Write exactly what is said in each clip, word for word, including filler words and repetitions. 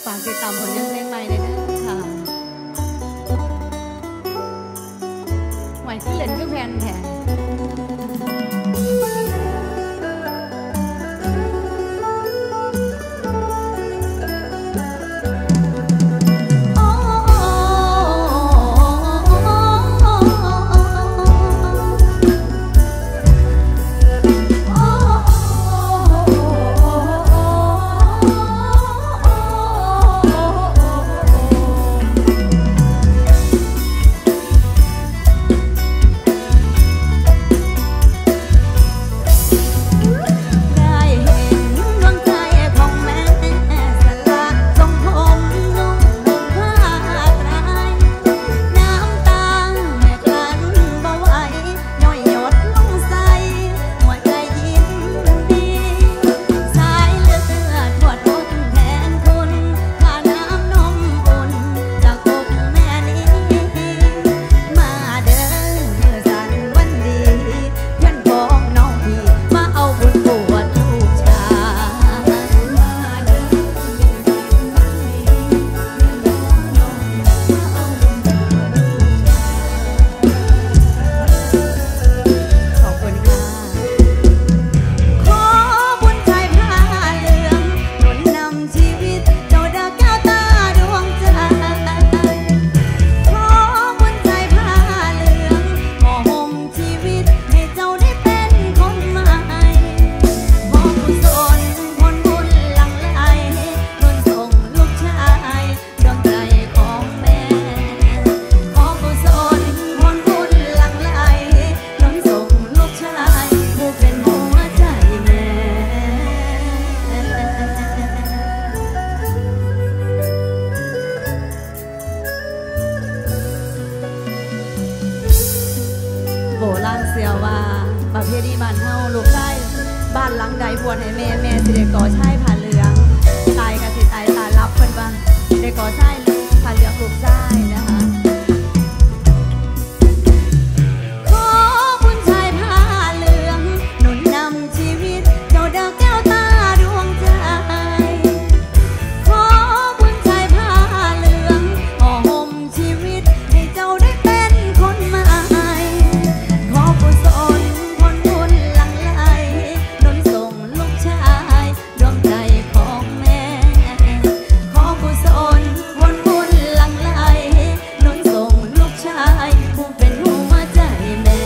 ากติดตามผลงานเพลงใหม่เลยนะค่ะไหวที่เล่นก็แพนแทนโบราณเสียว่าประเพณีบ้านเฮาลูกชายบ้านหลังใดบวชให้แม่แม่สิได้ก่อชายผ้าเหลืองตายก็สิตายตารับเพิ่นว่าได้ก่อชายผ้าเหลืองลูกชายนะคะขอบุญชายผ้าเหลืองหนุนนำชีวิตเจ้าดาวแก้วตาดวงใจขอบุญชายผ้าเหลืองห่อห่มชีวิตให้เจ้าได้เป็นคนใหม่ขอกุศลผลบุญหลั่งไหลหนุนส่งลูกชายดวงใจของแม่ขอกุศลผลบุญหลั่งไหลหนุนส่งลูกชายผู้เป็นหัวใจแม่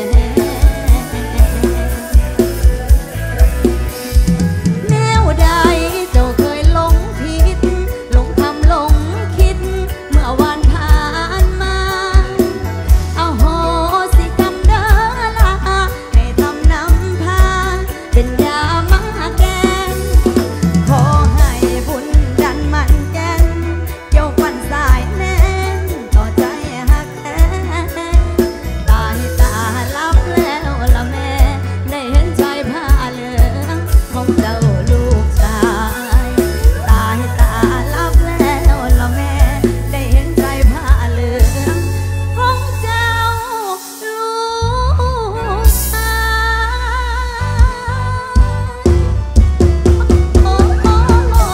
แนวใดเจ้าเคยหลงผิดหลงทำหลงคิดเมื่อวันผ่านมาเอาโหสิกรรมเด้อลาให้ทำนำพาเป็นยามาแกนขอให้บุญดันมันแกนเกี่ยวฟันสายแน่นต่อใจหักแท้ตาให้ตาลับแล้วละแม่ได้เห็นชายผ้าเหลืองของเจ้าลูกชายตาให้ตาลับแล้วละแม่ได้เห็นชายผ้าเหลืองของเจ้าลูกชายโอ้โอ้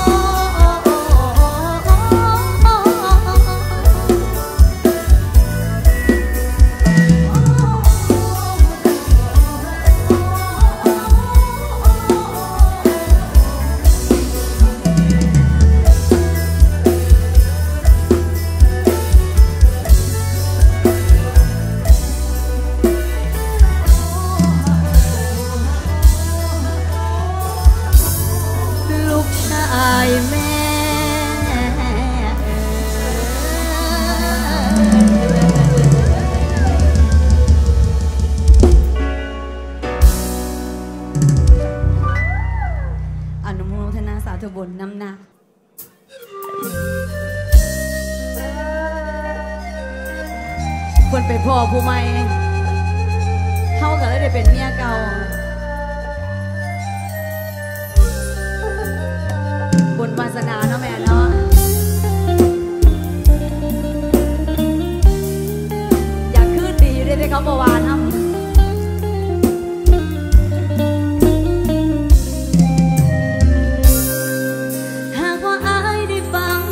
ลูกชายแม่อนุโมทนาสาธุบุญนำหนักคนไปพ่อผู้ใหม่เฮาก็เลยได้เป็นเมียเก่าบุญวาสนาเนาะแม่เนาะอยากขึ้นดีอยู่ได้ที่เขาบอกว่าทำ หากว่าอายได้ฟัง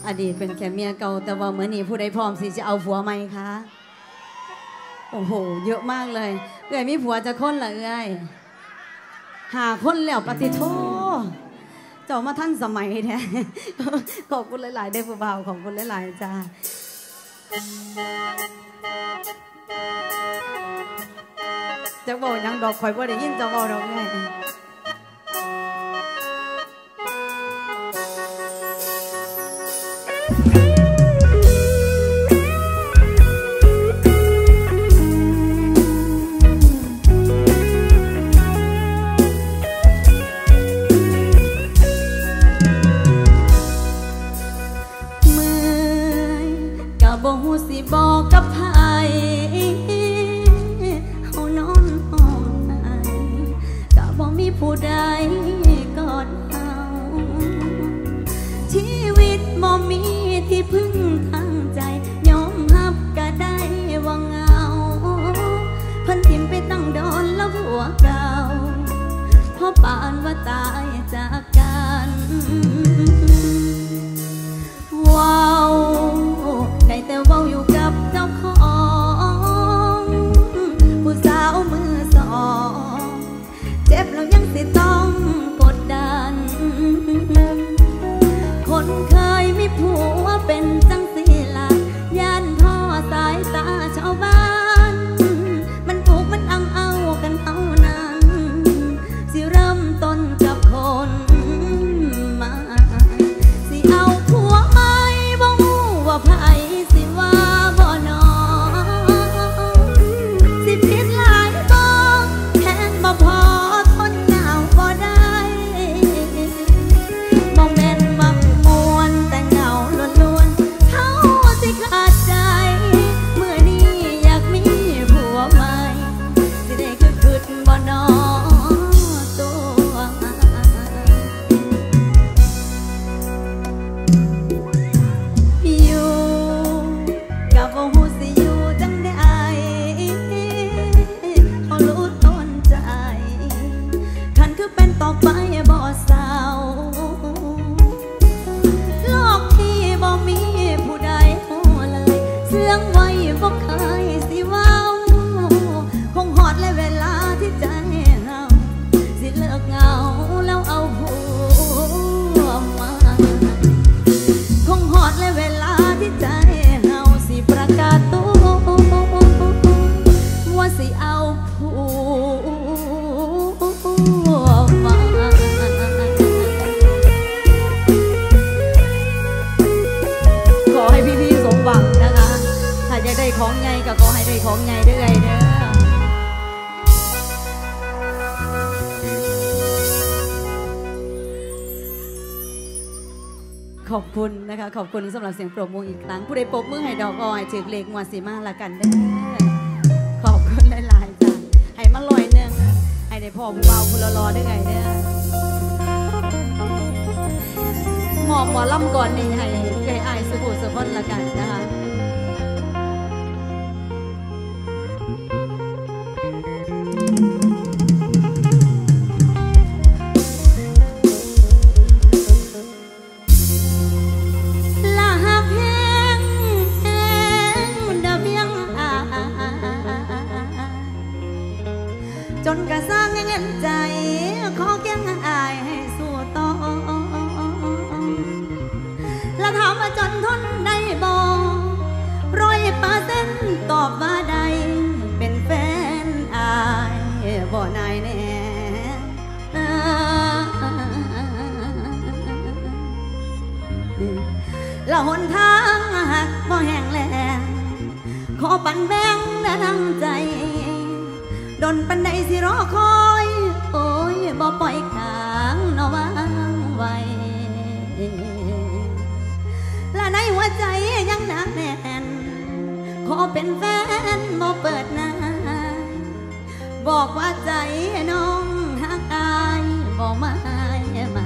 อดีตเป็นแค่เมียเก่าแต่ว่าเมื่อนี้ผู้ใดพร้อมสิจะเอาผัวใหม่คะโอ้โหเยอะมากเลยเอ้ยมีผัวจะค้นละเอ้ยหาคนแล้วปฏิโทเจ้ามาท่านสมัยแท้ขอบคุณหลายๆได้ผู้บ่าวขอบคุณหลายๆจ้าจะบอกยังดอกข่อยว่าได้ยินจะบอกดอกไงบอกกับไผเขานอนห้องไหนก็บอกมีผู้ใดกอดเอาชีวิตบ่มีที่พึ่งทางใจยอมรับก็ได้ว่าเงาเพิ่นทิ่มไปตั้งโดนแล้วผัวเก่าเพราะปานว่าตายจากกันว้าวได้แต่เว้าอยู่กับเจ้าของผู้สาวมือสองเจ็บแล้วยังสิต้องกดดันคนเคยมีผัวเป็นจังสิล่ะย่านท่อสายตาชาวบ้านมันผูกมันอังเอากันเท่านั้นสิเริ่มต้นกับคนมาสิเอาผัวใหม่บ่ฮู้ว่าไผสิว่าบ่นอสิผิดหลายบ่แทนบ่พอทนหนาวบ่ได้บ่แม่นมักมวนแต่เหงาล้วนๆเฮาสิขาดใจเมื่อนี้อยากมีผัวใหม่สิได้คือคิดบ่นอตัวอยู่กับบ่ฮู้สิอยู่จังใดเขารู้ต้นใจคันคือเป็นต่อไปบ่เศร้าโลกที่บ่มีผู้ใดฮู้เลยเสื่องไว้บ่เคยสิเว้าคงฮอดและเวลาที่ใจเฮาสิเลิกเหงาแล้วเอาผัวมาคงฮอดและเวลาที่ใจเฮาสิประกาศตัวว่าสิเอาผัวมาขอให้พี่ๆสมหวังนะคะถ้าอยากได้ของใหญ่ก็ขอให้ได้ของใหญ่เด้อไงเด้อขอบคุณนะคะขอบคุณสำหรับเสียงปรบมืออีกครั้งผู้ใดปรบมือให้ดอกอ้อยถือเลขงวดสีมาละกันเด้อขอบคุณหลายๆจ้ะให้มาลอยหนึ่งให้ได้พ่อผู้เบาผู้รอได้ไงเด้อหมอบหมอลำก่อนนี่ให้เคยอายสุขุสุขคนละกันนะคะจนกระสร้างเงินใจขอแก้งอายให้สู้ต่อแล้วถามว่าจนทนได้บ่ร้อยเปอร์เซ็นต์ตอบว่าใดเป็นแฟนอายบ่นายแน่แล้วหนทางหักบ่แห้งแล้งขอปั่นแบ่งและทั้งใจดนปันใดสิรอคอยโอ้ยบ่ปล่อยขางนอวางไว้และในหัวใจยังหนักแน่นขอเป็นแฟนบ่เปิดหน้าบอกว่าใจน้องหักอายบ่มามา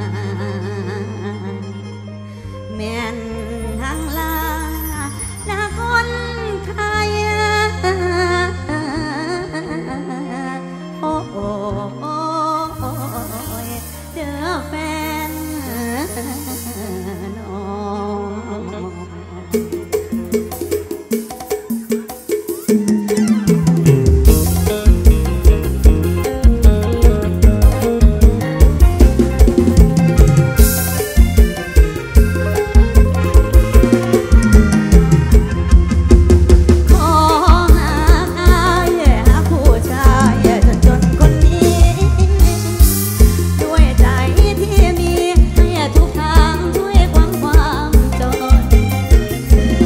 แม่นทางลาหน้าคนไทยโอ้โอ้เด้อแฟนน้องด้วยใจที่มีให้ทุกทางด้วยความความจน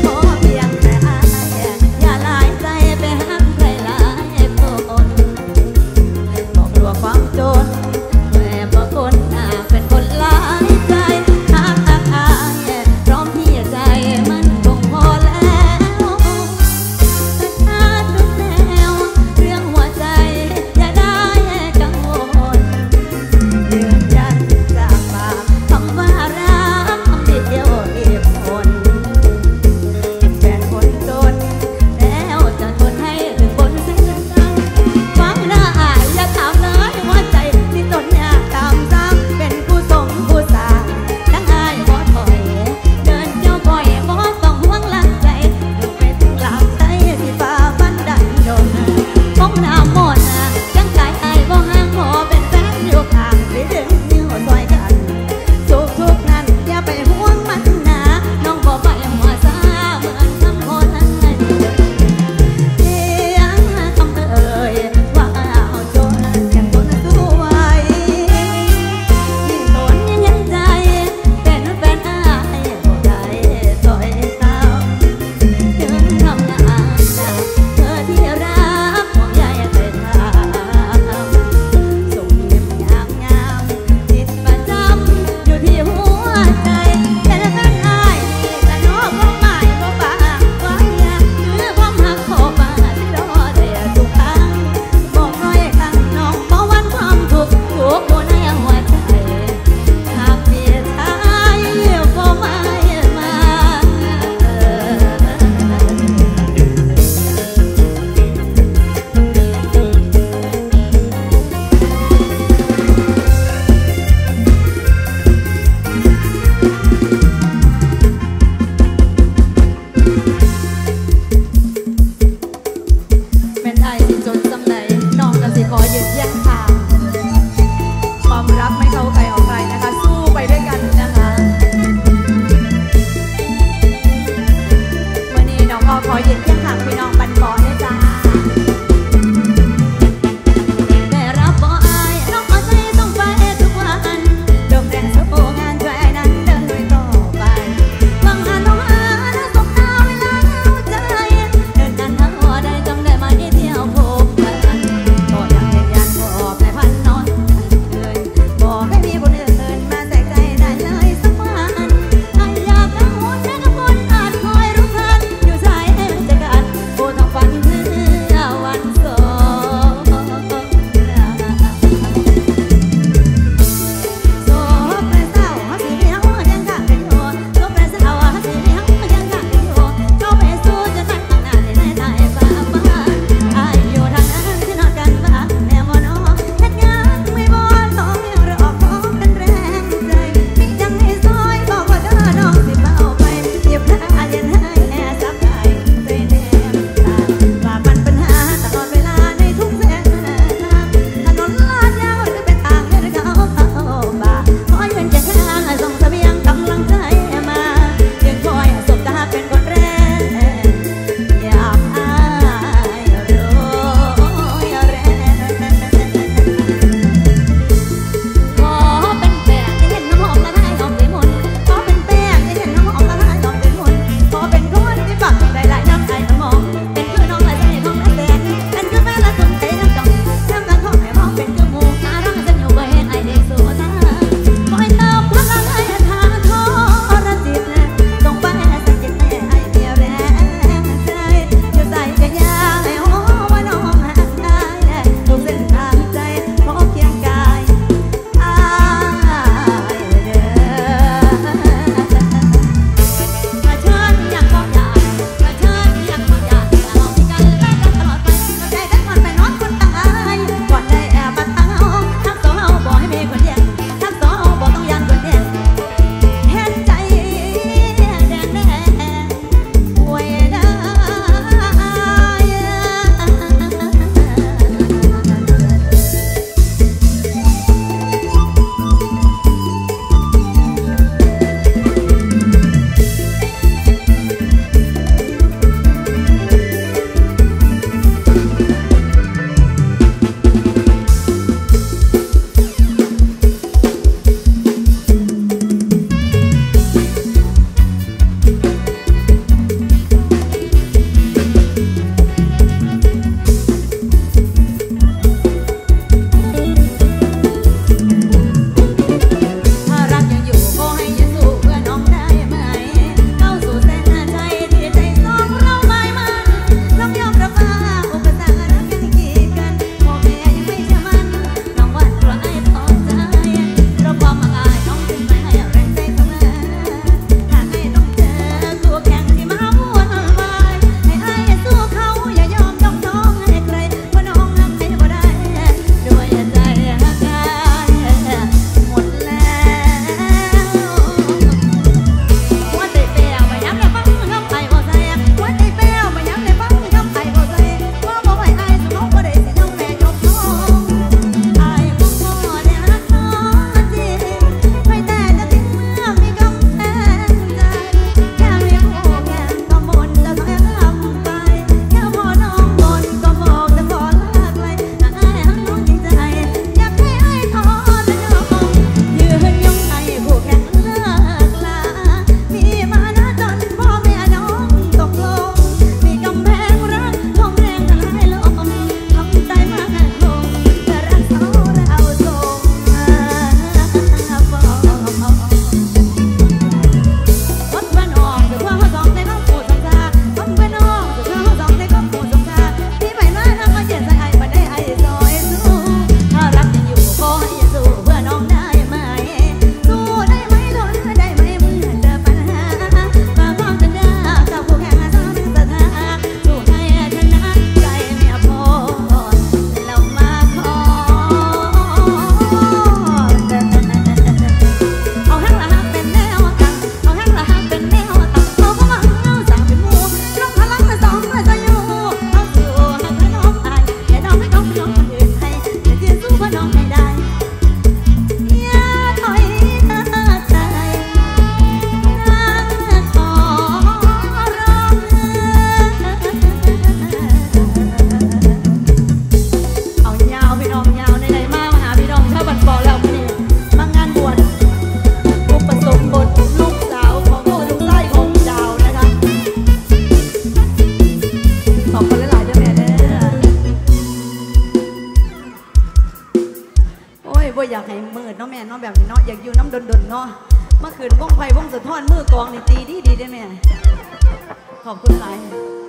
เมื่อคืนวงไผ่วงสะท้อนมือกองนี่ตีดีดีได้ไหมขอบคุณหลาย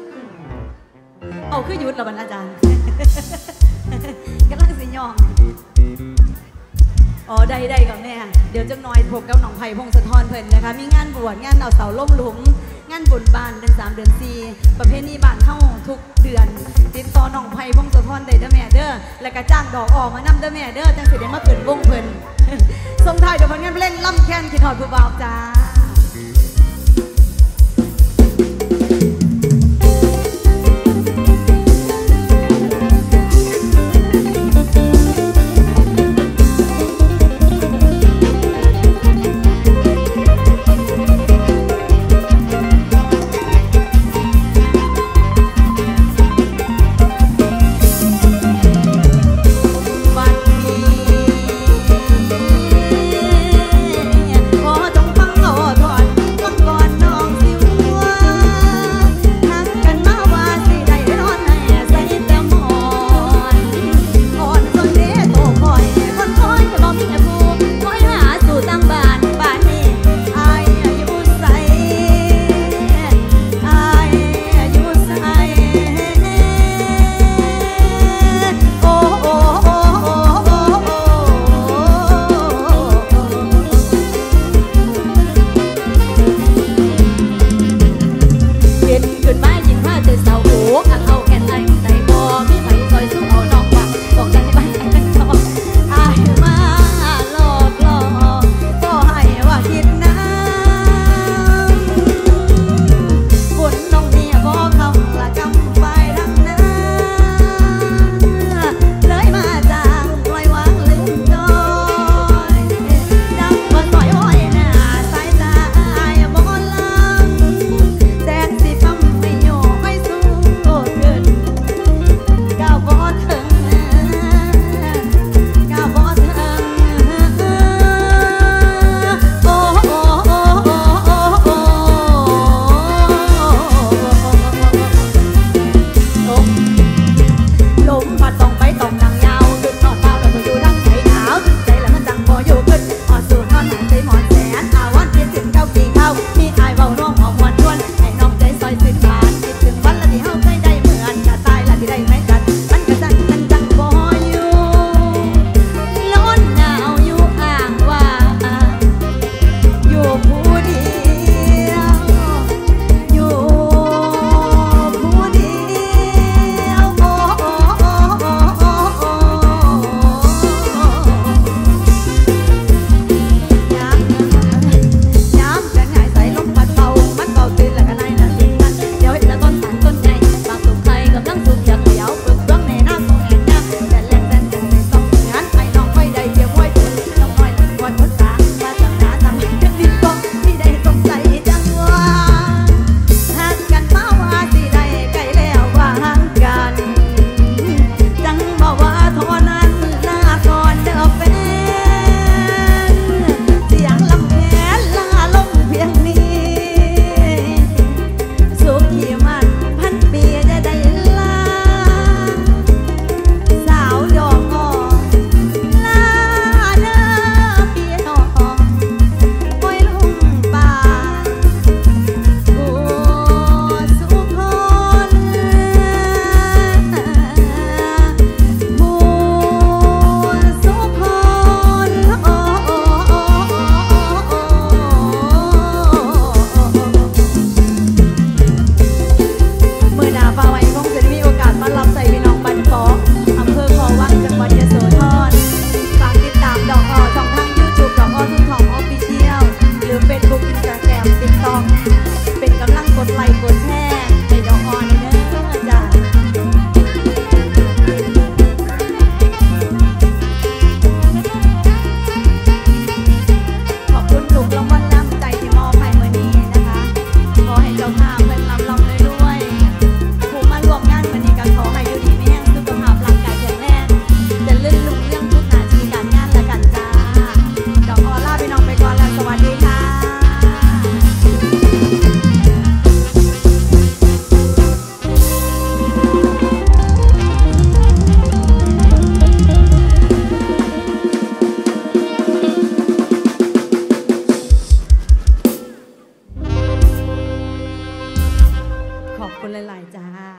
เอาขึ้นยุดแล้วบรรอาจารย์กำลังสิยองอ๋อได้ได้ก่อนแม่เดี๋ยวจังน้อยพบกับน้องไผ่พงศธรเพิ่นนะคะมีงานบวชงานเอาเสาล่มหลุมงานบุญบานเดือนสามเดือนสี่ประเพณีบ้านเฮาทุกเดือนติดต่อน้องไผ่พงศธรได้เด้อแม่เด้อแล้วก็จ้างดอกออกมานำเด้อแม่เด้อจังสิได้มาขึ้นวงเพิ่นส่งท้ายด้วยผลงานเพลงล่ำแค้นคิดฮอดผู้บ่าวจ้า